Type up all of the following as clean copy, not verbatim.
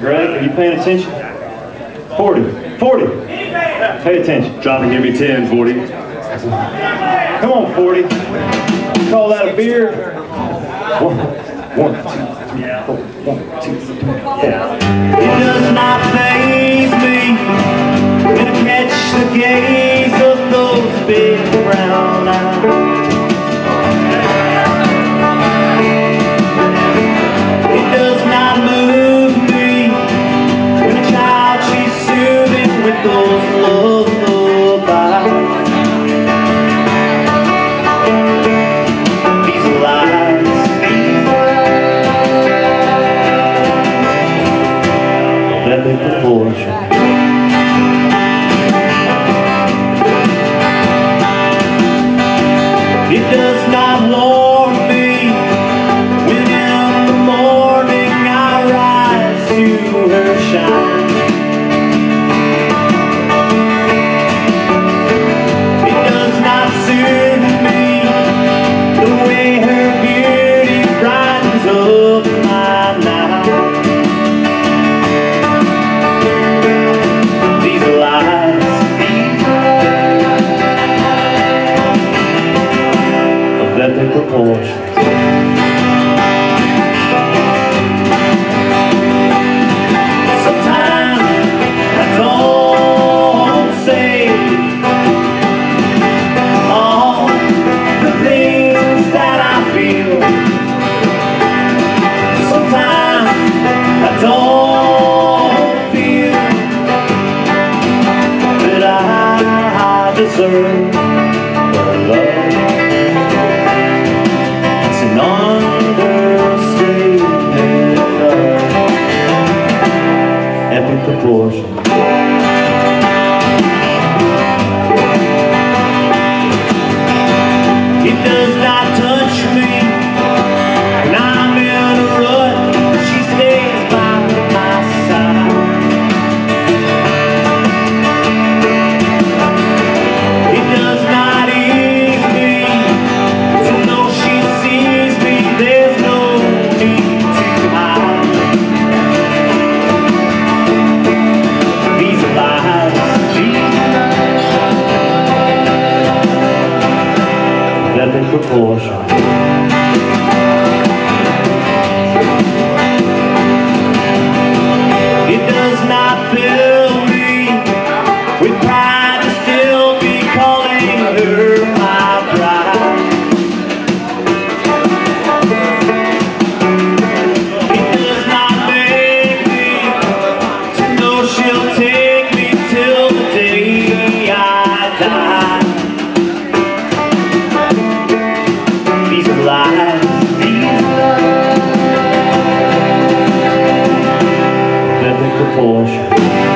Greg, are you paying attention? 40. 40. Pay attention. Drop and give me 10, 40. Come on, 40. Call that a beer? 1, 2, 3, 4. 1, 2, 3, 4. It does not faze me when I catch the gaze of those big brown eyes. It does not move me when a child she's soothing with those lullabies. These lies of epic proportion. It does not warm me when in the morning I rise to her shine. It does not soothe me the way her beauty brightens up my night. These lies of epic proportions. Deserve her love. It's an understatement of epic proportion. It does not touch me when I'm in a rut. She stays by my side. Epic proportion. It does not fill me with pride to still be calling her my bride. It does not make me to know she'll take me till the day I die. Proportion.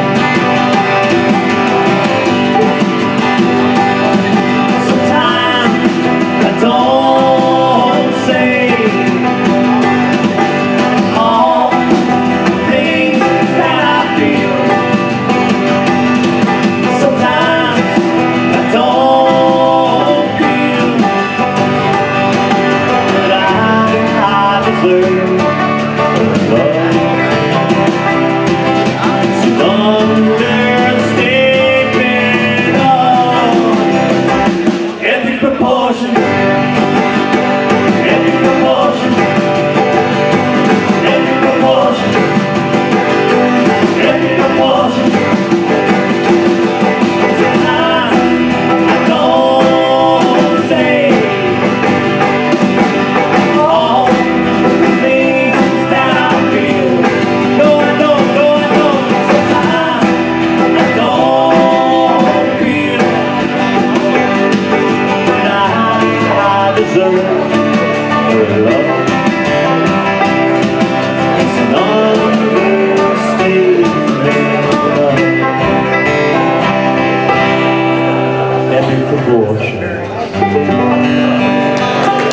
Sometimes I don't say all the things that I feel. Sometimes I don't feel that I deserve love.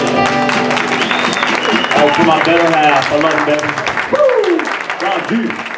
Oh, for my better half. I love you, baby. Woo! God, dude.